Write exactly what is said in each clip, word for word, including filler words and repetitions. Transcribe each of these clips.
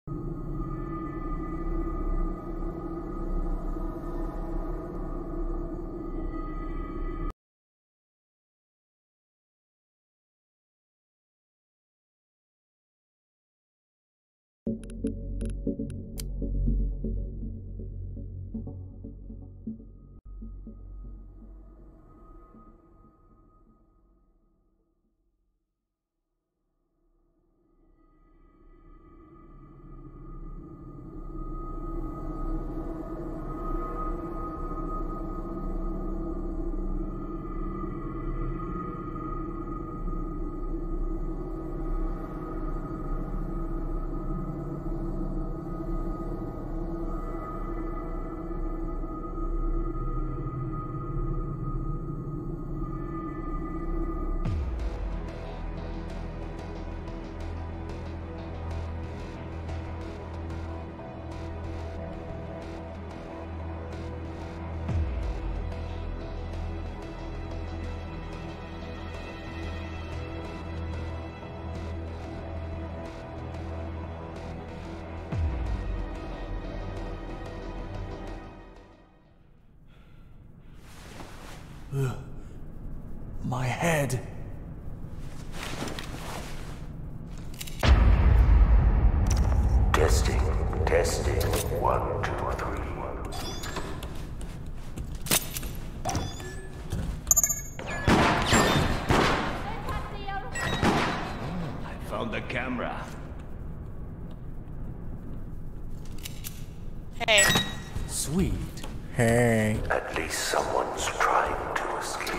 Ugh. My head. Testing, testing, one, two, three. I found the camera. Hey. Sweet. Hey. At least someone's trying to escape.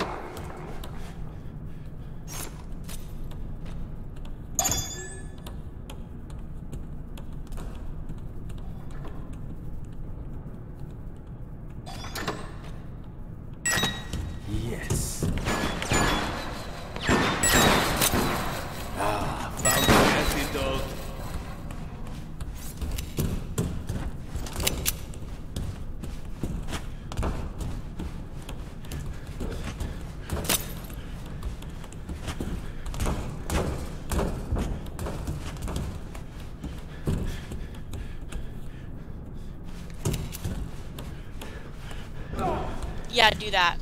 Yes. Ah, found the antidote. Yeah, do that.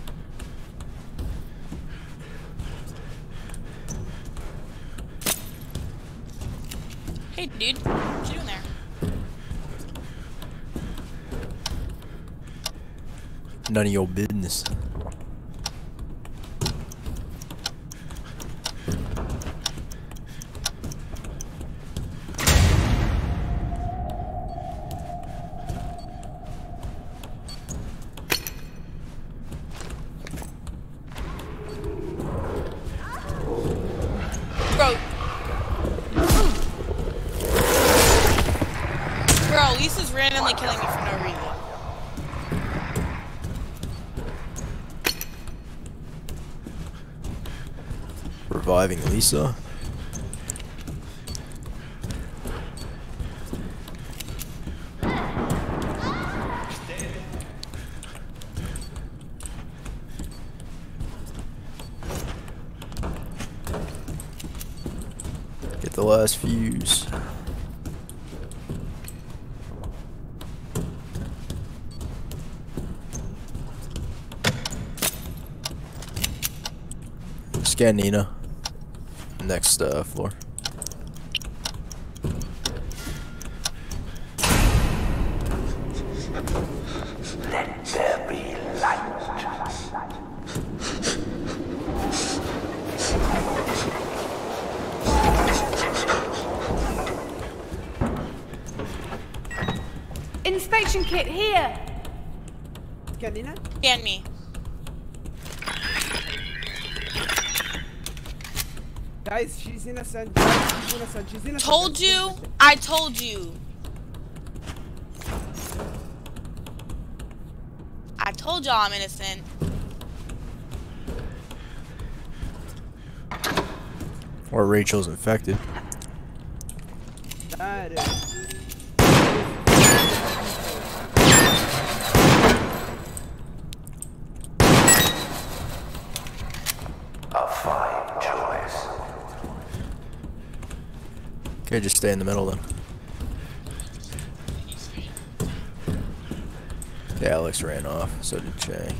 Hey, dude. What you doing there? None of your business. Bro. Bro, Lisa's randomly killing me for no reason. Reviving Lisa. Get the last fuse. Scan Nina. Next uh, floor. Let there be light. Inspection kit here! Canina? Scan me. Guys, she's innocent. Guys, she's innocent. She's innocent. Told you. I told you. I told y'all I'm innocent. Or Rachel's infected. That is. A fine choice. Okay, just stay in the middle then. Yeah, Alex ran off, so did Chang.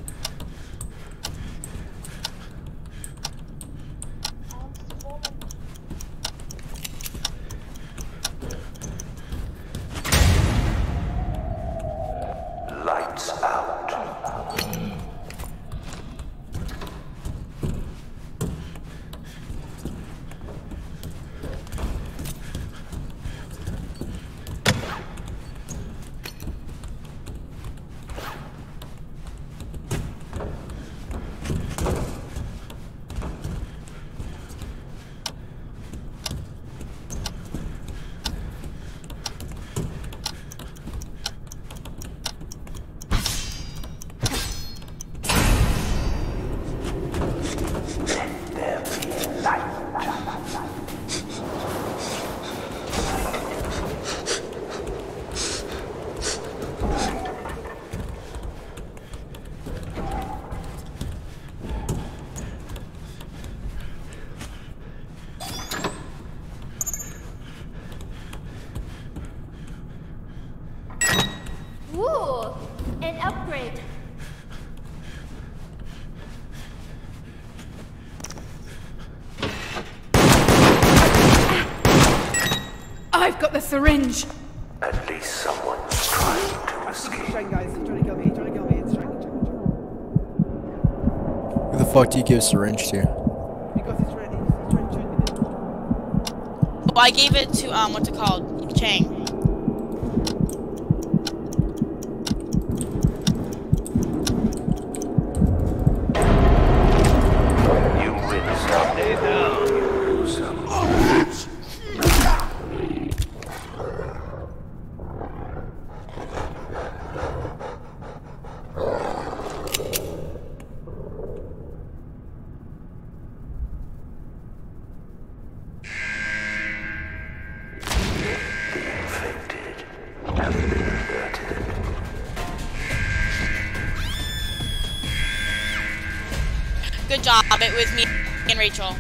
Lights out. Ooh, an upgrade. I've got the syringe. At least someone's trying to escape. Shang, guys. He's trying to kill me. He's trying to kill me. It's Shang. Shang, Shang. Who the fuck do you give a syringe to? Because he's trying, he's, he's trying to shoot me. Well, I gave it to, um, what's it called? Chang. You win some. Stay down. You lose some. Good job. It was me and Rachel.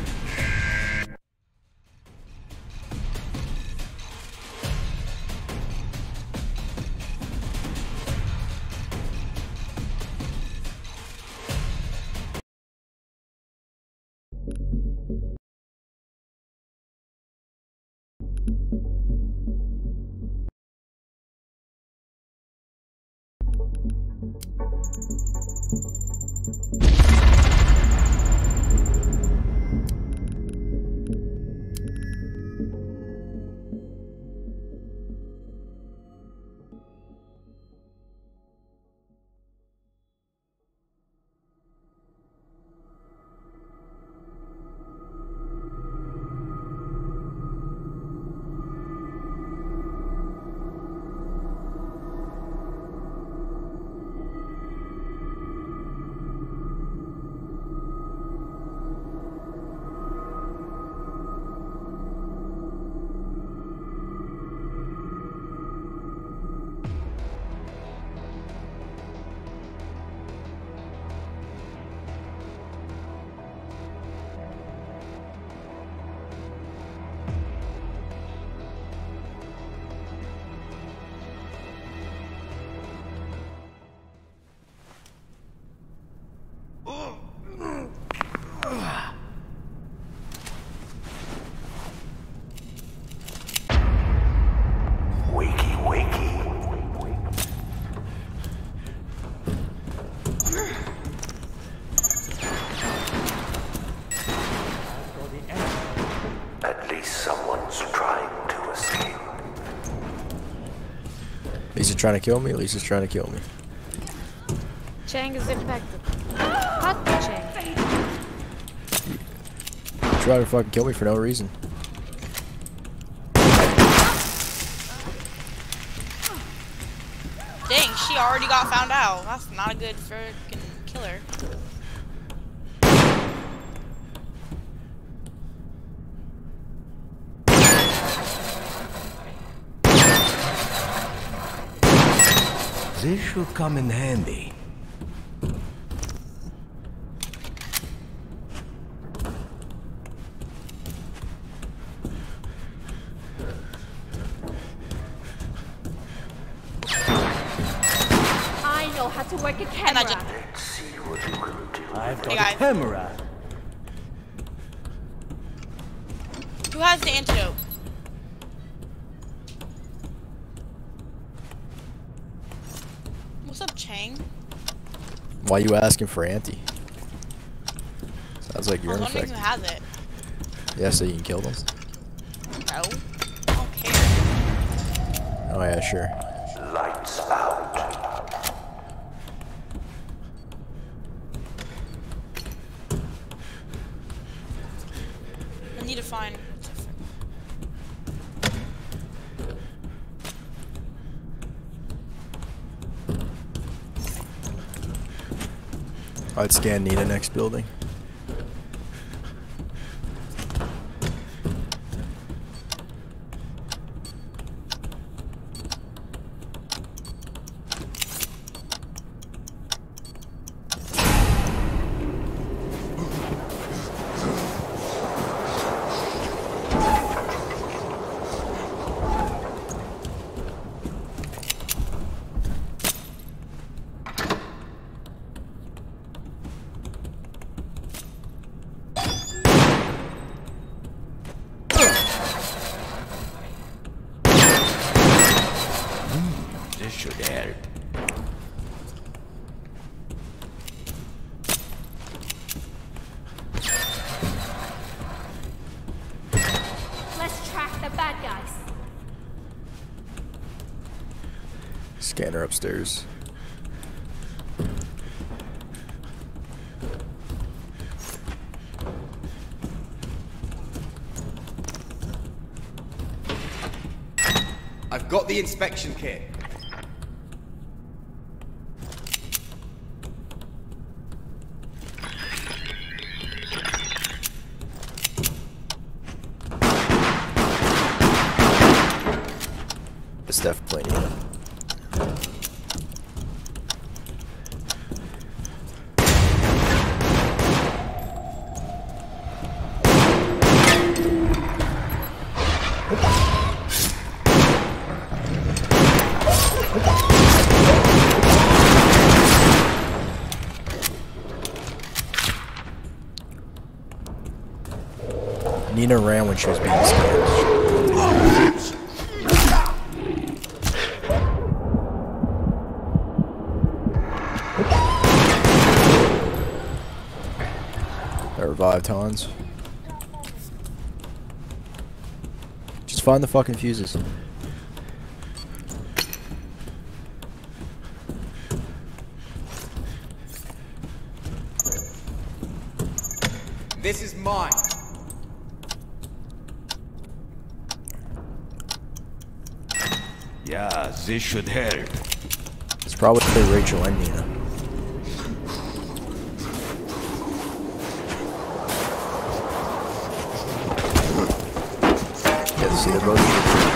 Wakey, wakey. At least someone's trying to escape. Lisa's trying to kill me. Lisa's trying to kill me. Chang is infected. Hot Chang. Try to fucking kill me for no reason. Dang, she already got found out. That's not a good freaking killer. This should come in handy. how to work a And I camera. just, See what you can do. I've got Hey, a guys. camera. who has the antidote? What's up, Chang? Why you asking for Auntie? Sounds like I you're was wondering infected. who has it. Yeah, so you can kill them. No. I don't care. Oh yeah, sure. Lights out. I need to find. I'd scan Nina next building. This should help. Let's track the bad guys. Scanner upstairs. I've got the inspection kit. It's definitely Nina. Nina ran when she was being scared. That revived Hans. Just find the fucking fuses. This is mine. Yeah, this should help. It's probably Rachel and Nina. Yeah, see, they're both.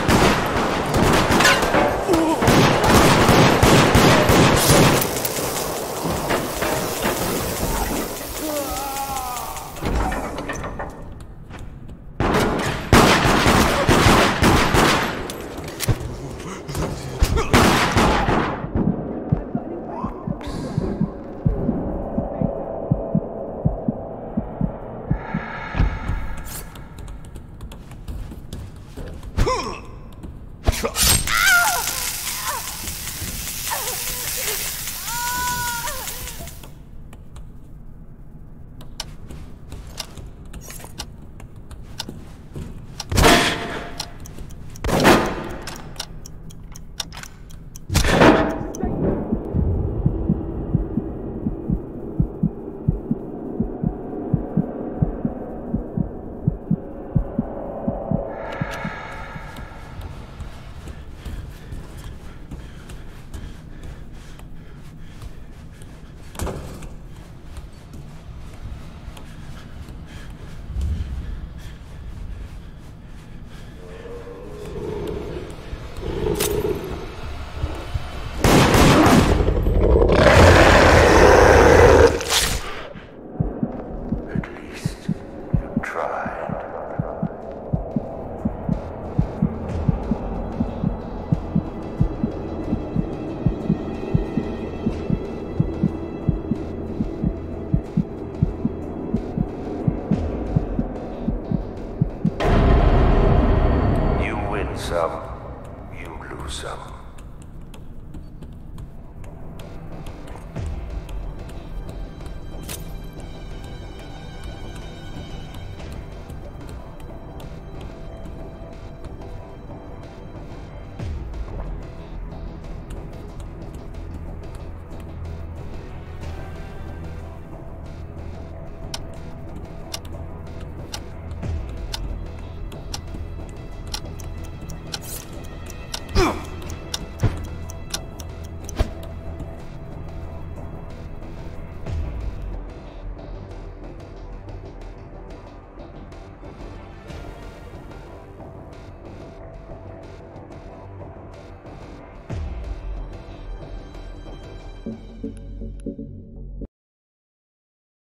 some, you lose some.